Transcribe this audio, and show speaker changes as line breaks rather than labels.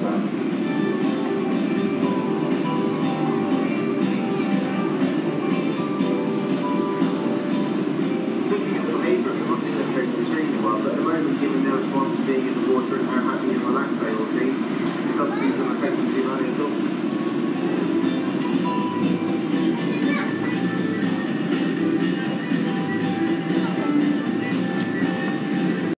But at the moment, given their response to being in the water and how happy and relaxed they all seem, it doesn't seem to affect them too much at all.